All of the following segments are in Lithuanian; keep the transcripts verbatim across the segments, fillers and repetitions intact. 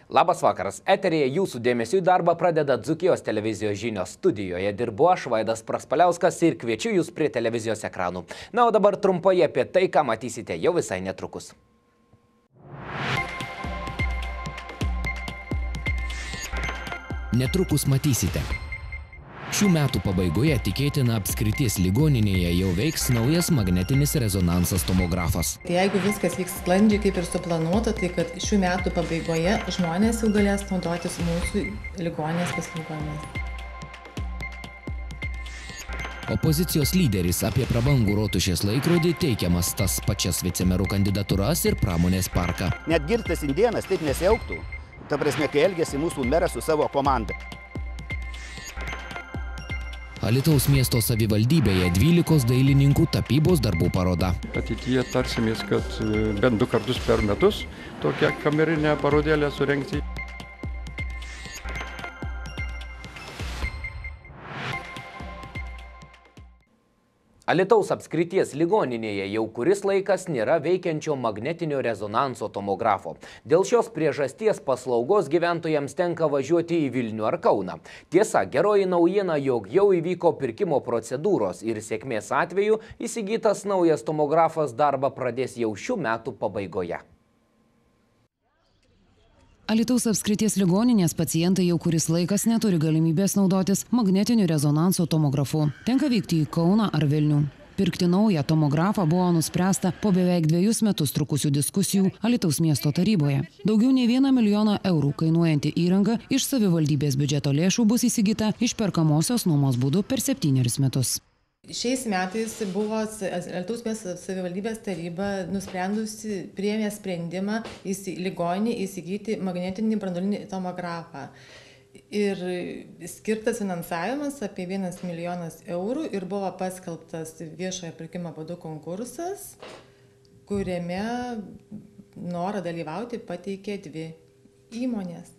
Labas vakaras. Eteryje jūsų dėmesiu į darbą pradeda Dzūkijos televizijos žinios. Studijoje dirbu aš, Vaidas Praspaliauskas, ir kviečiu jūs prie televizijos ekranų. Na, o dabar trumpai apie tai, ką matysite jau visai netrukus. Netrukus matysite. Šių metų pabaigoje tikėtina apskrities ligoninėje jau veiks naujas magnetinis rezonansas tomografas. Tai jeigu viskas vyks sklandžiai kaip ir suplanuota, tai kad šių metų pabaigoje žmonės jau galės naudotis mūsų ligoninės paslaugomis. Opozicijos lyderis apie prabangų Rotušės laikrodį teikiamas tas pačias vicemerų kandidatūras ir pramonės parką. Net girtas indėnas taip nesiauktų, ta prasme, kai elgėsi mūsų meras su savo komanda. Alytaus miesto savivaldybėje dvylikos dailininkų tapybos darbų paroda. Ateityje tarsimės, kad bent du kartus per metus tokią kamerinę parodėlę surengti. Alytaus apskrities ligoninėje jau kuris laikas nėra veikiančio magnetinio rezonanso tomografo. Dėl šios priežasties paslaugos gyventojams tenka važiuoti į Vilnių ar Kauną. Tiesa, geroji naujiena, jog jau įvyko pirkimo procedūros ir sėkmės atveju įsigytas naujas tomografas darbą pradės jau šių metų pabaigoje. Alytaus apskrities ligoninės pacientai jau kuris laikas neturi galimybės naudotis magnetiniu rezonanso tomografu. Tenka vykti į Kauną ar Vilnių. Pirkti naują tomografą buvo nuspręsta po beveik dviejus metus trukusių diskusijų Alytaus miesto taryboje. Daugiau nei vieną milijoną eurų kainuojanti įranga iš savivaldybės biudžeto lėšų bus įsigyta išperkamosios nuomos būdu per septynerius metus. Šiais metais buvo Alytaus miesto savivaldybės taryba nusprendusi priėmė sprendimą į ligoninį įsigyti magnetinį branduolinį tomografą. Ir skirtas finansavimas apie vienas milijonas eurų ir buvo paskelbtas viešojo pirkimo būdu konkursas, kuriame norą dalyvauti pateikė dvi įmonės.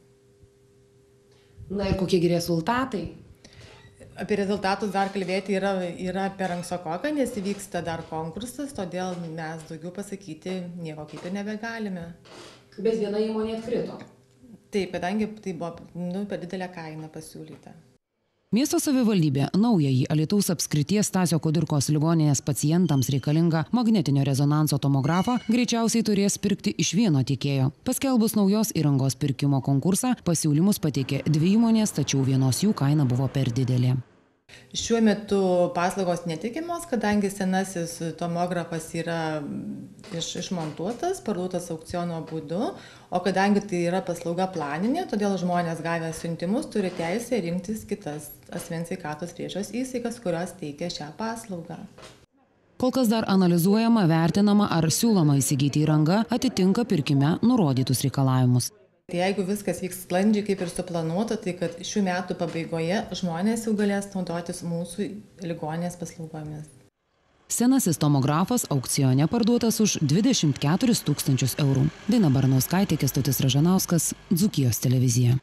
Na ir kokie rezultatai? Apie rezultatus dar kalbėti yra, yra per ankstoka, nes vyksta dar konkursas, todėl mes daugiau pasakyti nieko kaip ir nebegalime. Bet viena įmonė atkrito. Taip, kadangi tai buvo nu, per didelę kainą pasiūlyta. Miesto savivaldybė naująjį Alytaus apskrities Stasio Kudirkos ligoninės pacientams reikalingą magnetinio rezonanso tomografą greičiausiai turės pirkti iš vieno tiekėjo. Paskelbus naujos įrangos pirkimo konkursą, pasiūlymus pateikė dvi įmonės, tačiau vienos jų kaina buvo per didelė. Šiuo metu paslaugos netikimos, kadangi senasis tomografas yra iš, išmontuotas, parduotas aukciono būdu, o kadangi tai yra paslauga planinė, todėl žmonės gavę siuntimus turi teisę rinktis kitas asmens sveikatos priežiūros įstaigas, kurios teikia šią paslaugą. Kol kas dar analizuojama, vertinama, ar siūloma įsigyti įranga atitinka pirkime nurodytus reikalavimus. Tai jeigu viskas vyks sklandžiai kaip ir suplanuota, tai kad šių metų pabaigoje žmonės jau galės naudotis mūsų ligoninės paslaugomis. Senasis tomografas aukcione parduotas už dvidešimt keturis tūkstančius eurų. Daina Baranauskaitė, Kęstutis Ražanauskas, Dzūkijos televizija.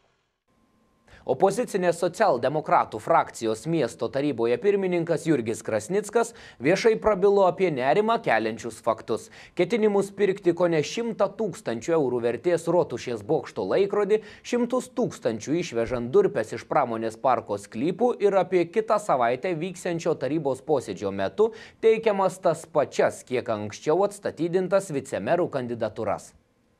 Opozicinės socialdemokratų frakcijos miesto taryboje pirmininkas Jurgis Krasnickas viešai prabilo apie nerimą keliančius faktus. Ketinimus pirkti kone šimtą tūkstančių eurų vertės Rotušės bokšto laikrodį, šimtus tūkstančių išvežant durpes iš pramonės parko sklypų ir apie kitą savaitę vyksiančio tarybos posėdžio metu teikiamas tas pačias, kiek anksčiau atstatydintas vicemerų kandidatūras.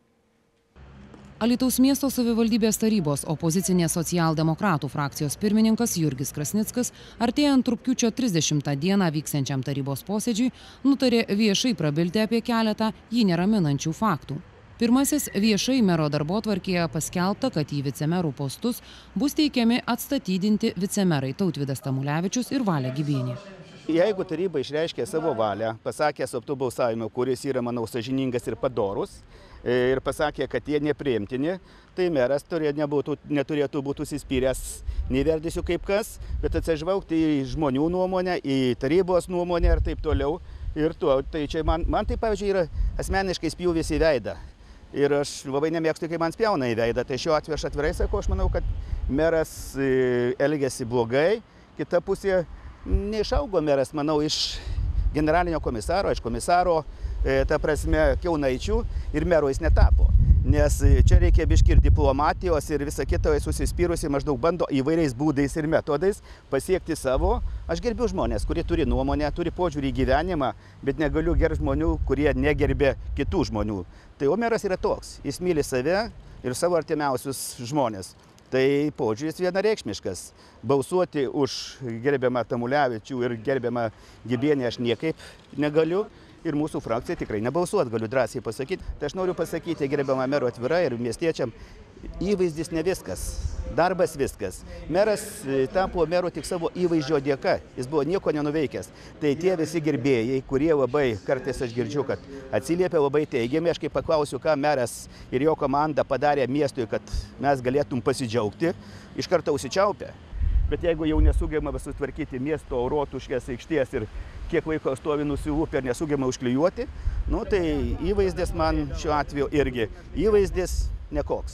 Alytaus miesto savivaldybės tarybos opozicinės socialdemokratų frakcijos pirmininkas Jurgis Krasnickas artėjant rugpjūčio trisdešimtą dieną vyksiančiam tarybos posėdžiui nutarė viešai prabilti apie keletą jį neraminančių faktų. Pirmasis viešai mero darbotvarkėje paskelbta, kad į vicemerų postus bus teikiami atstatydinti vicemerai Tautvydas Tamulevičius ir Valė Gibienė. Jeigu taryba išreiškė savo valią, pasakė slaptų balsavimų, kuris yra, manau, sąžiningas ir padorus, ir pasakė, kad jie nepriimtini, tai meras turė, nebūtų, neturėtų būti užsispyręs neverdysiu kaip kas, bet atsižvelgti į žmonių nuomonę, į tarybos nuomonę ir taip toliau. Ir tuo, tai čia man, man tai, pavyzdžiui, yra asmeniškai spjūvis į veidą. Ir aš labai nemėgstu, kai man spjauna į veidą. Tai šiuo atveju aš atvirai sakau, aš manau, kad meras elgėsi blogai, kita pusė neišaugo meras, manau, iš generalinio komisaro, iš komisaro, ta prasme, Kiaunaičių ir mero jis netapo. nes čia reikia biški ir diplomatijos ir visa kita, susispyrusi maždaug bando įvairiais būdais ir metodais pasiekti savo. Aš gerbiu žmonės, kurie turi nuomonę, turi požiūrį į gyvenimą, bet negaliu gerbti žmonių, kurie negerbė kitų žmonių. Tai o meras yra toks, jis myli save ir savo artimiausius žmonės. Tai požiūris vienareikšmiškas. Balsuoti už gerbiamą Tamulevičių ir gerbiamą Gibienę aš niekaip negaliu. Ir mūsų frakcija tikrai nebalsuot, galiu drąsiai pasakyti. Tai aš noriu pasakyti gerbiamą merų atvirai ir miestiečiam, įvaizdis ne viskas, darbas viskas. Meras tapo meru tik savo įvaizdžio dėka, jis buvo nieko nenuveikęs. Tai tie visi gerbėjai, kurie labai, kartais aš girdžiu, kad atsiliepia labai teigiamai, aš kai paklausiu, ką meras ir jo komanda padarė miestui, kad mes galėtum pasidžiaugti, iš karto užsičiaupia. Bet jeigu jau nesugebama sutvarkyti miesto rotuškės aikštės ir kiek laiko stovi nusilūpę ir nesugebama užklijuoti, nu tai įvaizdis man šiuo atveju irgi įvaizdis nekoks.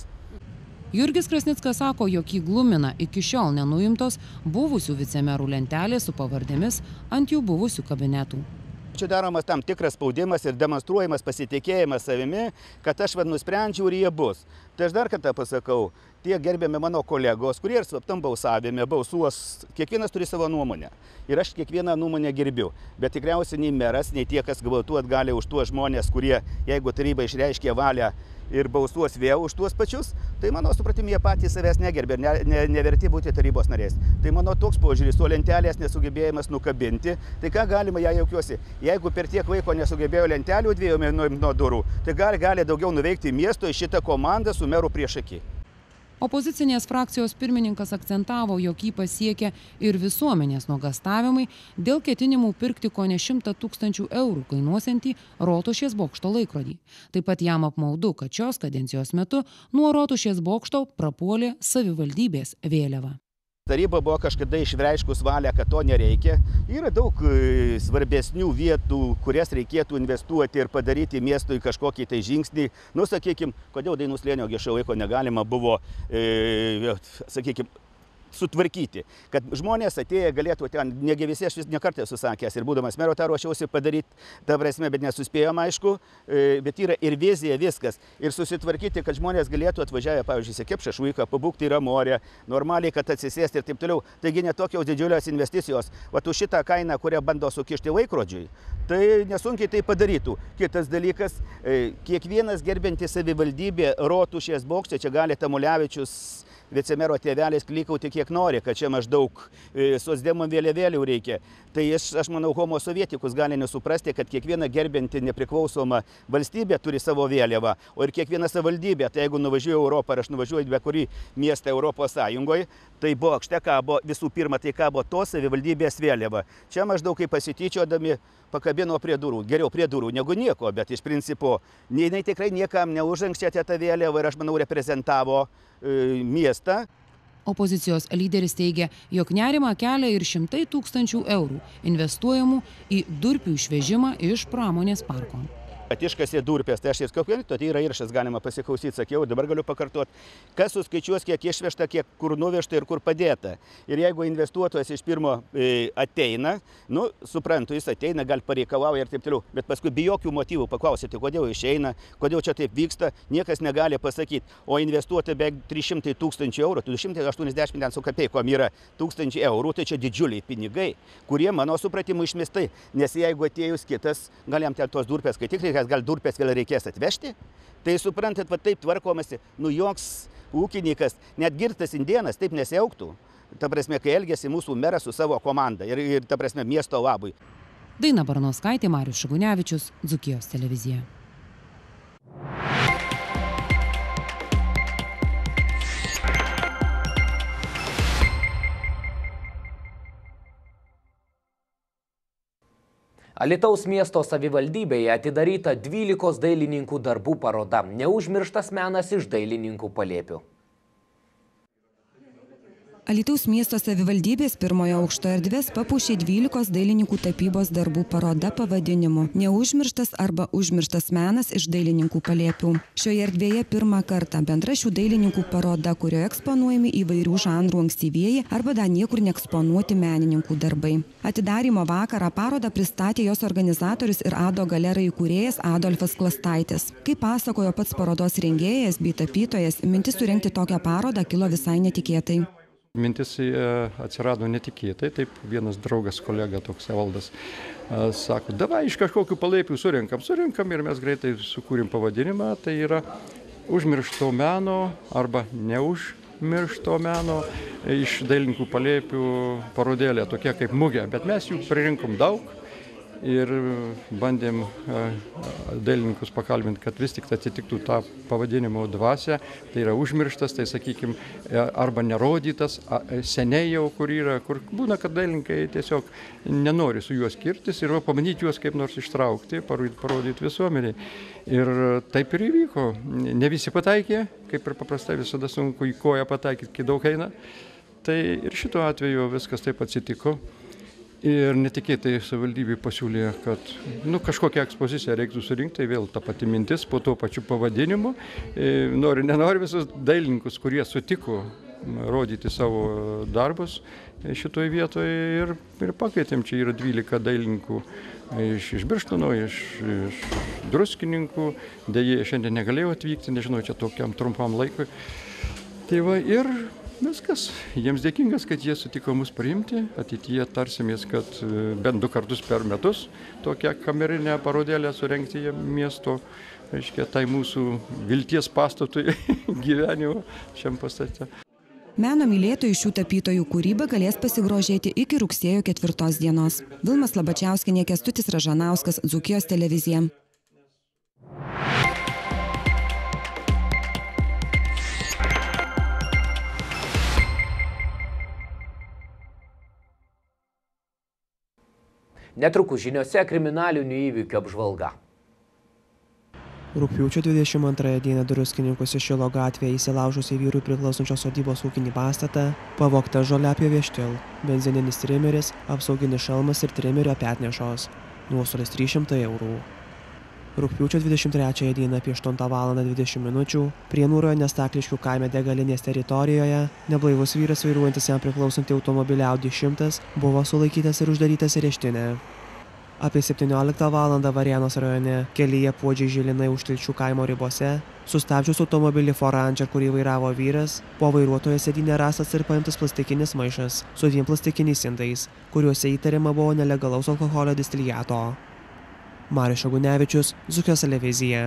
Jurgis Krasnickas sako, jog jį glumina iki šiol nenuimtos buvusių vicemerų lentelės su pavardėmis ant jų buvusių kabinetų. Čia daromas tam tikras spaudimas ir demonstruojamas pasitikėjimas savimi, kad aš vad nusprendžiau ir jie bus. Tai aš dar kartą pasakau, tie gerbiami mano kolegos, kurie ir slaptam balsavime balsuos, kiekvienas turi savo nuomonę. Ir aš kiekvieną nuomonę gerbiu. Bet tikriausiai nei meras, nei tie, kas balsuot gali už tuos žmonės, kurie, jeigu taryba išreiškė valią ir balsuos vėl už tuos pačius, tai mano supratimu, jie patys savęs negerbė, ne, ne, neverti būti tarybos narės. Tai mano toks požiūris, o lentelės nesugebėjimas nukabinti, tai ką galima, ją jaukiuosi. Jeigu per tiek laiko nesugebėjo lentelių dviejų nuo, nuo durų, tai gali, gali daugiau nuveikti miesto į šitą komandą su meru priešaky. Opozicinės frakcijos pirmininkas akcentavo, jog jį pasiekė ir visuomenės nuogąstavimai dėl ketinimų pirkti kone šimtą tūkstančių eurų kainuosiantį Rotušės bokšto laikrodį. Taip pat jam apmaudu, kad šios kadencijos metu nuo Rotušės bokšto prapuolė savivaldybės vėliava. Taryba buvo kažkada išreiškus valią, kad to nereikia. Yra daug svarbesnių vietų, kurias reikėtų investuoti ir padaryti miestui kažkokį tai žingsnį. Nu, sakykime, kodėl Dainų slėnio Gešo laiko negalima buvo, e, sakykime, sutvarkyti, kad žmonės atėję galėtų ten, negi visi, aš vis nekartą esu sakęs ir būdamas mero tą ruošiausi padaryti, ta prasme, bet nesuspėjom, aišku, bet yra ir vizija viskas. Ir susitvarkyti, kad žmonės galėtų atvažiavę, pavyzdžiui, sekep šašvyką, pabūkti yra morę, normaliai, kad atsisėsti ir taip toliau. Taigi netokios didžiulės investicijos. Vat už šitą kainą, kurią bando sukišti laikrodžiui, tai nesunkiai tai padarytų. Kitas dalykas, kiekvienas gerbintis savivaldybė Rotušės bokšte, čia gali Tamulevičius vicemero tėvelis klikauti kiek nori, kad čia maždaug e, socdemų vėliavėlių reikia. Tai aš, aš manau, homo sovietikus gali nesuprasti, kad kiekviena gerbinti nepriklausoma valstybė turi savo vėliavą, o ir kiekviena savivaldybė, tai jeigu nuvažiuoju į Europą ar aš nuvažiuoju be kurį miestą Europos Sąjungoje, tai bokšte kabo, visų pirma, tai kabo tos savivaldybės vėliava. Čia maždaug kaip pasityčiodami pakabino prie durų, geriau prie durų negu nieko, bet iš principo, jinai tikrai niekam neužankštėte tą vėliavą ir aš manau reprezentavo e, miestą. Opozicijos lyderis teigia, jog nerimą kelia ir šimtai tūkstančių eurų investuojamų į durpių išvežimą iš pramonės parko. Kad iškasė durpės, tai aš ir kokiu, tai yra įrašas, galima pasiklausyti, sakiau, dabar galiu pakartoti, kas suskaičiuos, kiek išvežta, kiek kur nuvežta ir kur padėta. Ir jeigu investuotojas iš pirmo e, ateina, nu, suprantu, jis ateina, gal pareikalauja ir taip toliau, bet paskui be jokių motyvų paklausyti, kodėl išeina, kodėl čia taip vyksta, niekas negali pasakyti. O investuoti beveik trys šimtai tūkstančių eurų, du šimtai aštuoniasdešimt su kapeikom yra tūkstančiai eurų, tai čia didžiuliai pinigai, kurie mano supratimu išmestai, nes jeigu atėjus kitas, gal jam ten tos durpės, kai tikrai gal durpės vėl reikės atvežti, tai suprantat, va taip tvarkomasi, nu joks ūkininkas, net girtas indėnas taip nesiauktų, ta prasme, kai elgėsi mūsų meras su savo komanda ir, ir ta prasme, miesto labui. Daina Barnauskaitė, Marius Šagunevičius, Dzūkijos televizija. Alytaus miesto savivaldybėje atidaryta dvylikos dailininkų darbų paroda Neužmirštas menas iš dailininkų palėpių. Alytaus miesto savivaldybės pirmojo aukšto erdvės papuošė dvylikos dailininkų tapybos darbų paroda pavadinimu Neužmirštas arba užmirštas menas iš dailininkų palėpių. Šioje erdvėje pirmą kartą bendra šių dailininkų paroda, kurioje eksponuojami įvairių žanrų ankstyvieji arba dar niekur neeksponuoti menininkų darbai. Atidarymo vakarą parodą pristatė jos organizatorius ir Ado Galera įkūrėjas Adolfas Klastaitis. Kaip pasakojo pats parodos rengėjas bei tapytojas, mintis surengti tokią parodą kilo visai netikėtai. Mintis atsirado netikėtai, taip vienas draugas, kolega toks Evaldas, sako, davai iš kažkokių palėpių surinkam, surinkam ir mes greitai sukūrim pavadinimą, tai yra užmiršto meno arba neužmiršto meno iš dailininkų palėpių parodėlė, tokia kaip mugė, bet mes jų pririnkom daug. Ir bandėm dailininkus pakalbinti, kad vis tik atitiktų tą pavadinimo dvasią, tai yra užmirštas, tai sakykime, arba nerodytas, seniai jau kur yra, kur būna, kad dailininkai tiesiog nenori su juos skirtis ir pamanyti juos kaip nors ištraukti, parodyti visuomeniai. Ir taip ir įvyko. Ne visi pataikė, kaip ir paprastai visada sunku į koją pataikyti, kai daug eina. Tai ir šituo atveju viskas taip atsitiko. Ir netikėtai savivaldybė pasiūlė, kad nu, kažkokią ekspoziciją reiktų surinkti, tai vėl ta pati mintis po to pačiu pavadinimu. E, nori, nenori visus dailininkus, kurie sutiko rodyti savo darbus šitoje vietoje ir, ir pakvietėm. Čia yra dvylika dailininkų iš, iš Birštono, iš, iš Druskininkų. Deja, šiandien negalėjau atvykti, nežinau, čia tokiam trumpam laikui. Tai va ir viskas. Jiems dėkingas, kad jie sutiko mus priimti. Ateityje tarsimės, kad bent du kartus per metus tokią kamerinę parodėlę surengti miesto, reiškia, tai mūsų vilties pastatui gyvenimo šiam pastate. Meno mylėtojų šių tapytojų kūrybą galės pasigrožėti iki rugsėjo ketvirtos dienos. Vilma Slabačiauskienė, Kęstutis Ražanauskas, Dzūkijos televizija. Netrukus žiniose kriminalinių įvykių apžvalga. Rugpjūčio dvidešimt antrąją dieną Druskininkuose Šilo gatvėje įsilaužusiai vyrui priklausančios sodybos ūkinį pastatą pavogta žoliapjovė Štil, benzininis trimeris, apsauginis šalmas ir trimerio petnešos. Nuostolis trys šimtai eurų. Rugpjūčio dvidešimt trečiąją dieną apie aštuntą valandą dvidešimt minučių Prienų rajone Stakliškių kaime degalinės teritorijoje neblaivus vyras vairuojantis jam priklausantį automobilį Audi šimtas buvo sulaikytas ir uždarytas į areštinę. Apie septynioliktą valandą Varėnos rajone kelyje Puodžiai Žilinai Užtilčių kaimo ribose sustabdžius automobilį Ford Ranger, kurį vairavo vyras, po vairuotojo sėdynę rastas ir paimtas plastikinis maišas su dviem plastikiniais indais, kuriuose įtariama buvo nelegalaus alkoholio distiliato. Marius Šagunevičius, Dzūkijos televizija.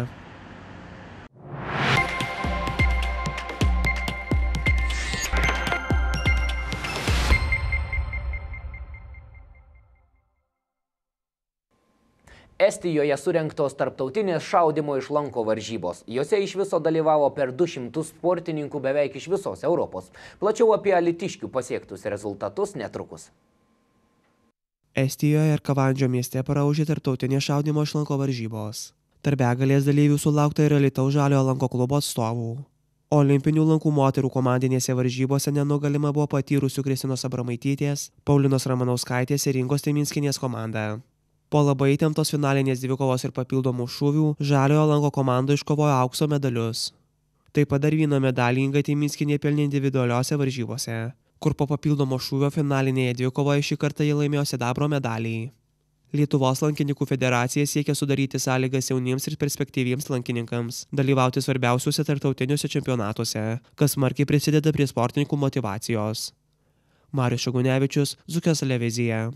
Estijoje surengtos tarptautinės šaudymo iš lanko varžybos. Jose iš viso dalyvavo per du šimtus sportininkų beveik iš visos Europos. Plačiau apie alytiškių pasiektus rezultatus netrukus. Estijoje ir Kavandžio mieste praūžė tarptautinės šaudymo iš lanko varžybos. Tarp begalės dalyvių sulaukta ir Alytaus Žaliojo lanko klubo atstovų. Olimpinių lankų moterų komandinėse varžybose nenugalima buvo patyrusių Kristinos Abramaitytės, Paulinos Ramanauskaitės ir Ingos Teiminskienės komanda. Po labai įtemptos finalinės dvikovos ir papildomų šūvių Žaliojo lanko komanda iškovojo aukso medalius. Taip pat dar vieną medalį Inga Teiminskienė pelnė individualiose varžybose, kur po papildomo šūvio finalinėje dvikovoje šį kartą jie laimėjo sidabro medalį. Lietuvos lankininkų federacija siekia sudaryti sąlygas jauniems ir perspektyviems lankininkams dalyvauti svarbiausiuose tarptautiniuose čempionatuose, kas smarkiai prisideda prie sportininkų motyvacijos. Marius Šagunevičius, Dzūkijos televizija.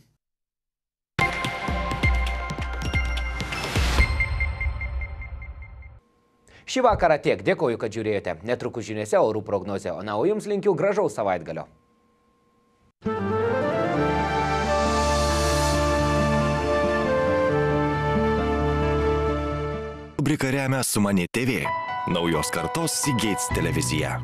Šį vakarą tiek. Dėkoju, kad žiūrėjote. Netrukus žiniose orų prognozė, o na, o jums linkiu gražaus savaitgalio. Rubrika remia Sumani T V, naujos kartos Seagates televizija.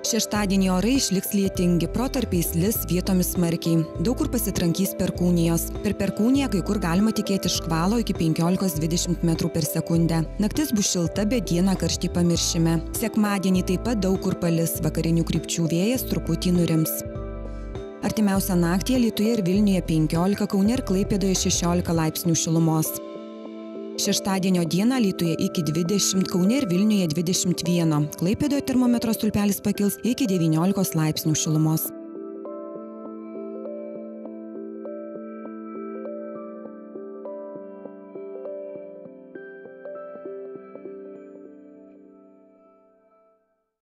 Šeštadienį orai išliks lietingi, protarpiais lis vietomis smarkiai. Daug kur pasitrankys perkūnijos. Per perkūniją kai kur galima tikėti škvalo iki penkiolikos dvidešimt metrų per sekundę. Naktis bus šilta, bet dieną karštį pamiršime. Sekmadienį taip pat daug kur palis, vakarinių krypčių vėjas truputį nurims. Artimiausią naktį Alytuje ir Vilniuje penkiolika, Kaune ir Klaipėdoje šešiolika laipsnių šilumos. Šeštadienio dieną Alytuje iki dvidešimt, Kaune ir Vilniuje dvidešimt vienas, Klaipėdoje termometro stulpelis pakils iki devyniolikos laipsnių šilumos.